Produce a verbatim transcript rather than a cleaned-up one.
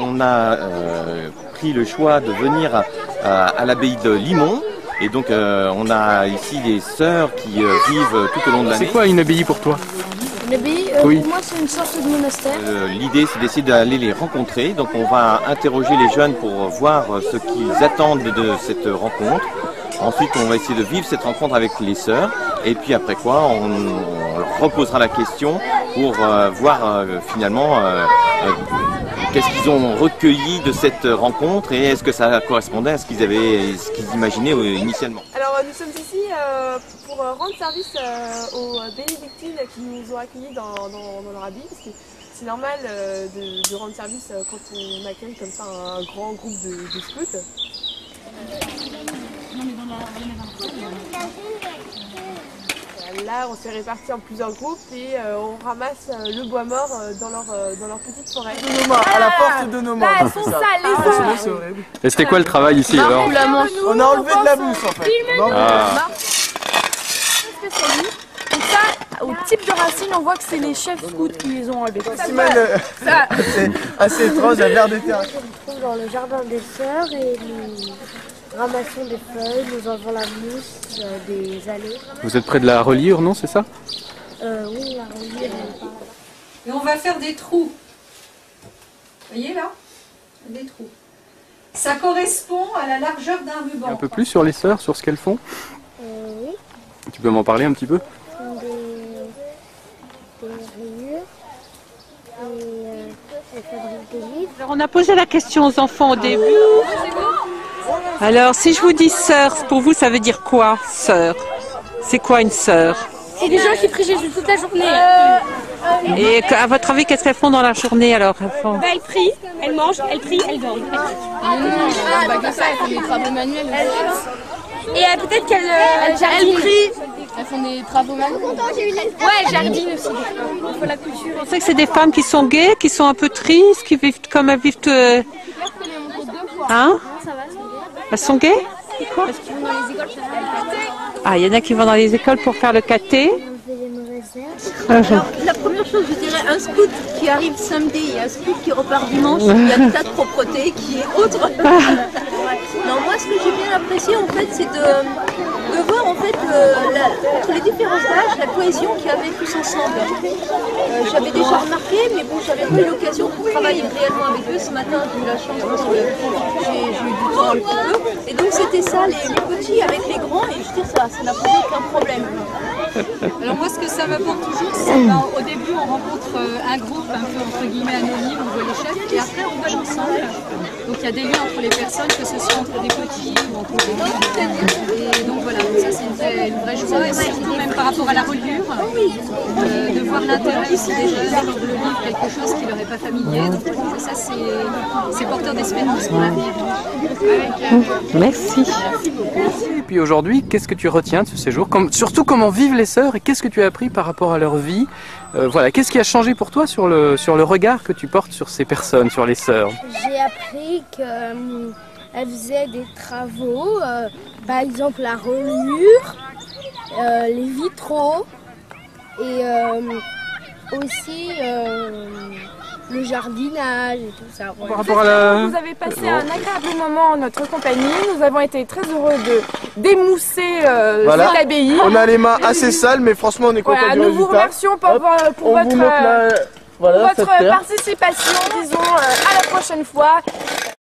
on a euh, pris le choix de venir à, à l'abbaye de Limont. Et donc euh, on a ici des sœurs qui euh, vivent tout au long de l'année. C'est quoi une abbaye pour toi? Une abbaye, euh, oui. pour moi c'est une sorte de monastère. Euh, L'idée c'est d'essayer d'aller les rencontrer. Donc on va interroger les jeunes pour voir ce qu'ils attendent de cette rencontre. Ensuite on va essayer de vivre cette rencontre avec les sœurs. Et puis après quoi on, on leur reposera la question pour euh, voir euh, finalement euh, euh, qu'est-ce qu'ils ont recueilli de cette rencontre et est-ce que ça correspondait à ce qu'ils avaient, ce qu'ils imaginaient initialement. Alors nous sommes ici euh, pour rendre service euh, aux bénédictines qui nous ont accueillis dans, dans, dans leur abbaye, parce que c'est normal euh, de, de rendre service euh, quand on accueille comme ça un grand groupe de, de scouts. Là, on s'est répartis en plusieurs groupes et euh, on ramasse euh, le bois mort euh, dans, leur, euh, dans leur petite forêt. De nos mains, à la porte de nos mains. Bah, elles sont sales, les Ah, autres. c'est horrible. Et c'était quoi le travail ici alors? On a enlevé de la mousse en fait. Non, Ah. Spécialistes. Donc ça, au type de racines, on voit que c'est les chefs scouts qui les ont enlevés. Simone, euh, c'est assez étrange, un verre de terre. On se trouve dans le jardin des sœurs et nous ramassons des feuilles, nous enlevons la mousse euh, des allées. Vous êtes près de la reliure, non, c'est ça? Euh, oui, la reliure, elle est par là. Et on va faire des trous. Vous voyez là? Des trous. Ça correspond à la largeur d'un ruban. Un peu plus sur les sœurs, sur ce qu'elles font? Euh, oui, Tu peux m'en parler un petit peu? ce sont des, des rayures et euh, elles fabriquent des livres. Alors on a posé la question aux enfants au début. Alors si je vous dis sœur, pour vous ça veut dire quoi, sœur? C'est quoi une sœur? C'est des gens qui prient Jésus toute la journée. Et à votre avis, qu'est-ce qu'elles font dans la journée alors? Elles font- Bah, elles prient, elles mangent, elles prient, elles dorment. Ah, bah, comme ça, elles font des travaux manuels. Et euh, peut-être qu'elles euh, elles jardinent. Elles prient. Elles font des travaux manuels. Ouais, elles jardinent aussi. Il faut la culture. Vous pensez que c'est des femmes qui sont gaies, qui sont un peu tristes, qui vivent comme elles vivent... euh, Hein? Elles sont gaies? Parce qu'ils vont dans les écoles pour faire le caté. Ah, il y en a qui vont dans les écoles pour faire le caté. On fait des mauvaises herbes. La première chose, je dirais, un scout qui arrive samedi et un scout qui repart dimanche, il y a un tas de propreté qui est autre. Non, moi, ce que j'ai bien apprécié, en fait, c'est de, de voir, en fait, euh, la, entre les différents âges, la cohésion qu'il y avait tous ensemble. Euh, j'avais déjà remarqué, mais bon, j'avais pas eu l'occasion de travailler réellement avec eux. Ce matin, j'ai eu la chance parce que j'ai eu du temps un petit peu. Et donc, c'était ça, les, les petits avec les grands, et je veux dire, ça ça n'a posé aucun problème. Alors moi, ce que ça m'apporte toujours, c'est qu'au début, on rencontre euh, un groupe un peu entre guillemets anonyme, on voit les chefs, et après, on va ensemble. Donc il y a des liens entre les personnes, que ce soit entre des petits ou entre des grands. Et donc voilà, donc ça c'est une vraie, une vraie joie, et surtout même par rapport à la reliure, euh, de voir l'intérêt aussi des jeunes de lire quelque chose qui leur est pas familier. Donc ça, c'est porteur d'espérance pour l'avenir. Merci. Et puis aujourd'hui, qu'est-ce que tu retiens de ce séjour? Comme, surtout comment vivent les sœurs et qu'est-ce que tu as appris par rapport à leur vie? euh, Voilà, qu'est-ce qui a changé pour toi sur le, sur le regard que tu portes sur ces personnes, sur les sœurs? J'ai appris qu'elles faisaient des travaux, euh, par exemple la reliure, euh, les vitraux et euh, aussi euh, le jardinage et tout ça. Par rapport à la... Vous avez passé un agréable moment en notre compagnie. Nous avons été très heureux de d'émousser euh, Voilà. cette abbaye. On a les mains assez sales, mais franchement, on est content Voilà, du nous résultat. vous remercions pour, Hop, vo- pour on votre, vous montre la- euh, voilà, votre cette terre. participation. Disons euh, à la prochaine fois.